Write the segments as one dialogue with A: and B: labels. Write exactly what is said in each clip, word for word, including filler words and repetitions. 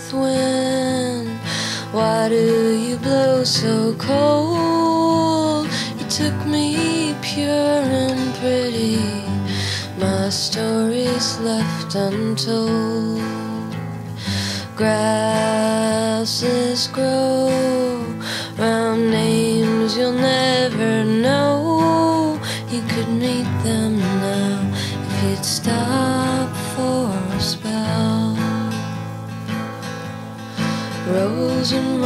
A: north wind, why do you blow so cold? You took me pure and pretty, my story's left untold. Grasses grow round names you'll never know. You could meet them now if you'd stop for a spell. Rose and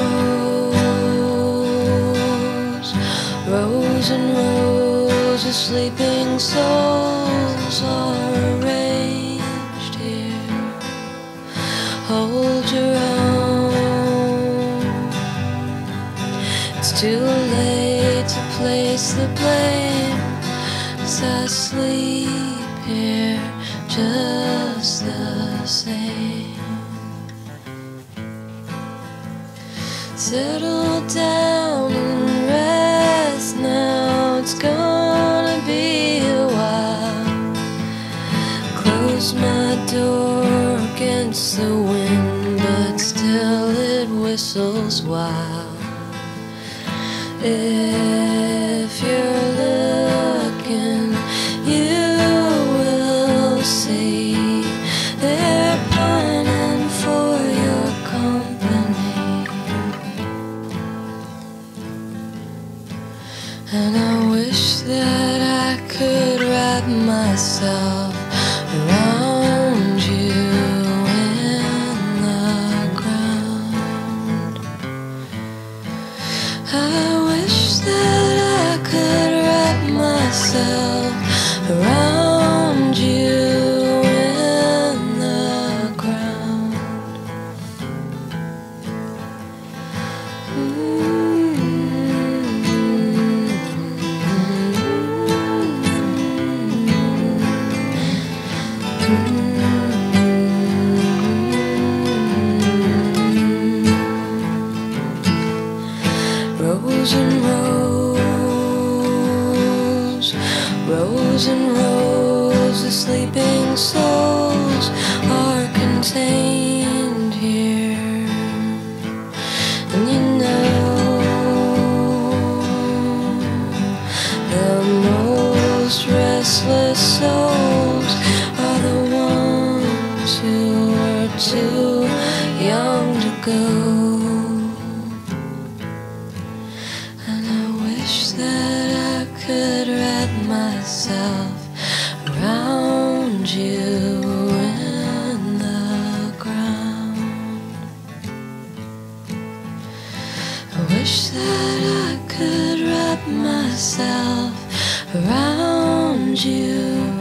A: rose, rose and rose, the sleeping souls are arranged here. Hold your own. It's too late to place the blame, 'cause I sleep here just the same. Settle down and rest now, it's gonna be a while. Close my door against the wind, but still it whistles wild. If you're looking, you will see they're pining for your company. And I wish that I could wrap myself around you in the ground. I wish that I could wrap myself around you in the ground. Rose and rose, rose and rose, the sleeping souls are contained here. And you know, the most restless souls are the ones who are too young to go. That I could wrap myself around you in the ground. I wish that I could wrap myself around you